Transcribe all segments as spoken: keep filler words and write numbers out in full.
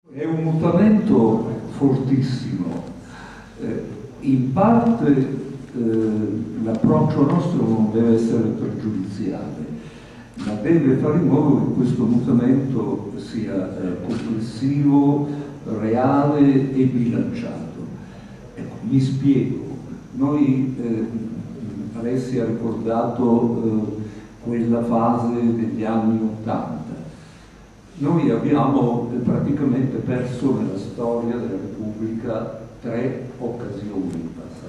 È un mutamento fortissimo, eh, in parte eh, l'approccio nostro non deve essere pregiudiziale, ma deve fare in modo che questo mutamento sia eh, complessivo, reale e bilanciato. Ecco, mi spiego. Noi, eh, Alessia ha ricordato eh, quella fase degli anni Ottanta. Noi abbiamo praticamente perso nella storia della Repubblica tre occasioni in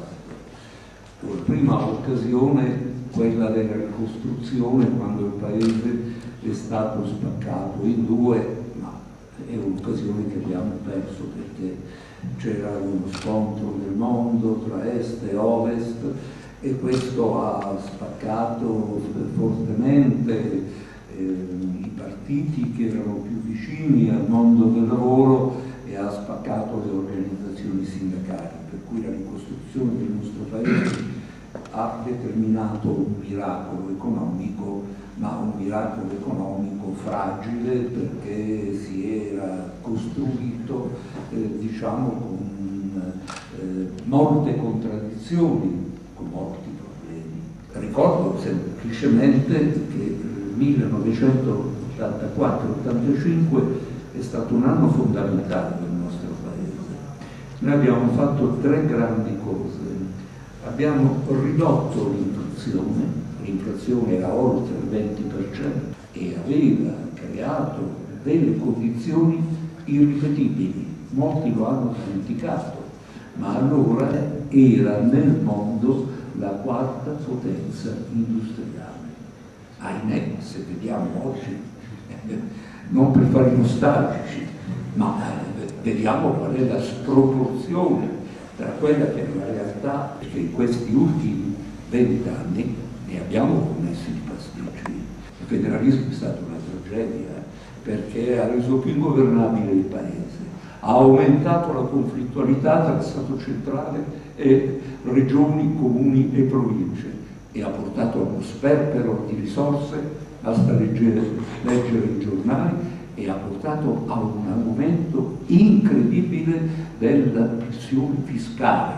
passato. La prima occasione, quella della ricostruzione, quando il paese è stato spaccato in due, ma è un'occasione che abbiamo perso perché c'era uno scontro nel mondo tra est e ovest e questo ha spaccato fortemente i partiti che erano più vicini al mondo del lavoro e ha spaccato le organizzazioni sindacali, per cui la ricostruzione del nostro paese ha determinato un miracolo economico, ma un miracolo economico fragile perché si era costruito eh, diciamo con eh, molte contraddizioni, con molti problemi. Ricordo semplicemente che millenovecentottantaquattro ottantacinque è stato un anno fondamentale per il nostro paese. Noi abbiamo fatto tre grandi cose. Abbiamo ridotto l'inflazione, l'inflazione era oltre il venti per cento e aveva creato delle condizioni irripetibili. Molti lo hanno dimenticato, ma allora era nel mondo la quarta potenza industriale. Ahimè, se vediamo oggi, eh, non per fare i nostalgici, ma eh, vediamo qual è la sproporzione tra quella che è la realtà, che in questi ultimi vent'anni ne abbiamo commessi di pasticci. Il federalismo è stata una tragedia perché ha reso più ingovernabile il paese, ha aumentato la conflittualità tra Stato centrale e regioni, comuni e province, e ha portato a uno sperpero di risorse, basta leggere, leggere i giornali, e ha portato a un aumento incredibile della pressione fiscale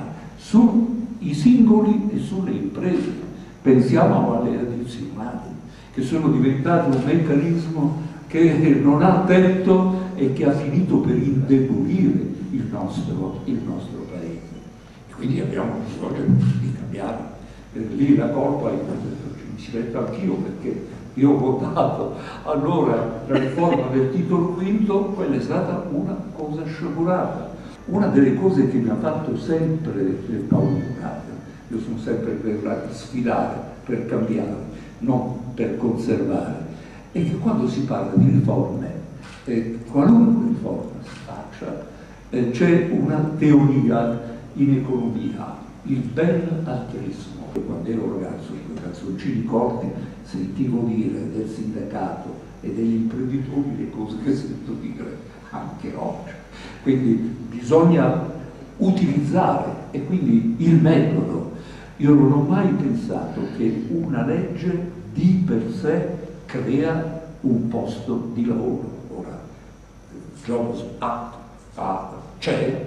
sui singoli e sulle imprese. Pensiamo alle addizionali, che sono diventate un meccanismo che non ha tetto e che ha finito per indebolire il nostro, il nostro paese. E quindi abbiamo bisogno di cambiare. Lì la colpa ci ci metto anch'io perché io ho votato allora la riforma del titolo quinto, quella è stata una cosa sciagurata. Una delle cose che mi ha fatto sempre paura, io sono sempre per sfidare, per cambiare, non per conservare, è che quando si parla di riforme, eh, qualunque riforma si faccia, eh, c'è una teoria in economia, il benaltrismo. Quando ero ragazzo, con i calzoncini corti, sentivo dire del sindacato e degli imprenditori le cose che sento dire anche oggi. Quindi bisogna utilizzare, e quindi il metodo. Io non ho mai pensato che una legge di per sé crea un posto di lavoro. Ora, Jobs Act c'è,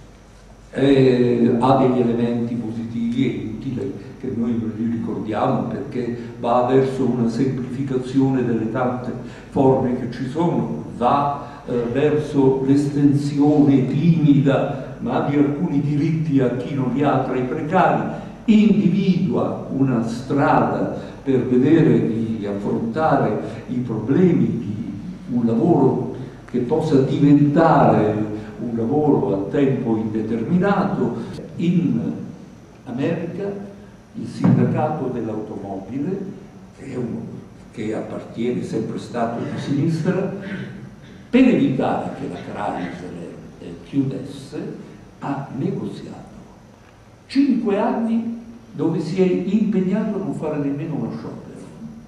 eh, ha degli elementi positivi e utili che noi non li ricordiamo perché va verso una semplificazione delle tante forme che ci sono, va eh, verso l'estensione timida ma di alcuni diritti a chi non li ha tra i precari, individua una strada per vedere di affrontare i problemi di un lavoro che possa diventare un lavoro a tempo indeterminato. In America il sindacato dell'automobile, che, che appartiene sempre stato di sinistra, per evitare che la Chrysler eh, chiudesse, ha negoziato cinque anni dove si è impegnato a non fare nemmeno uno sciopero.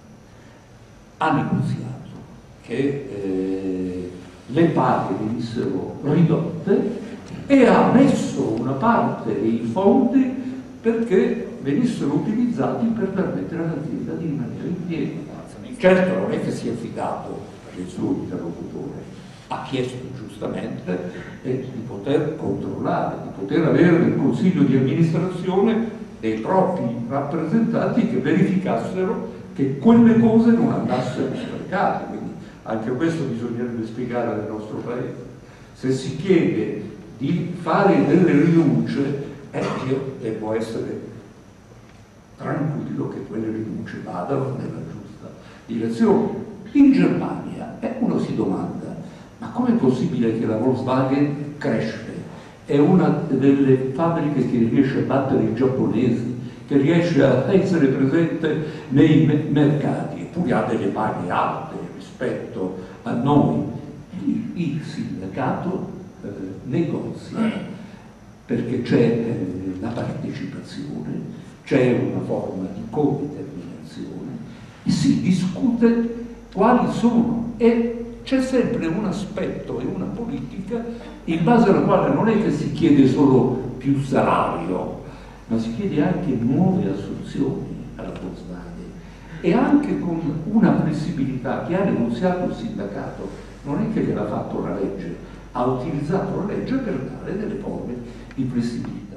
Ha negoziato che eh, le paghe venissero ridotte e ha messo una parte dei fondi perché venissero utilizzati per permettere all'azienda di rimanere in piedi. Certo non è che sia fidato del suo interlocutore, ha chiesto giustamente eh, di poter controllare, di poter avere nel consiglio di amministrazione dei propri rappresentanti che verificassero che quelle cose non andassero sprecate. Quindi anche questo bisognerebbe spiegare nel nostro paese. Se si chiede di fare delle rinunce, eh, io devo essere tranquillo che quelle rinunce vadano nella giusta direzione. In Germania eh, uno si domanda: ma com'è possibile che la Volkswagen cresce? È una delle fabbriche che riesce a battere i giapponesi, che riesce a essere presente nei me mercati, eppure ha delle paghe alte rispetto a noi. Il, il sindacato eh, negozia perché c'è eh, la partecipazione, c'è una forma di codeterminazione e si discute quali sono, e c'è sempre un aspetto e una politica in base alla quale non è che si chiede solo più salario, ma si chiede anche nuove assunzioni alla Volkswagen, e anche con una flessibilità che ha negoziato il sindacato. Non è che l'ha fatto la legge, ha utilizzato la legge per dare delle forme di flessibilità.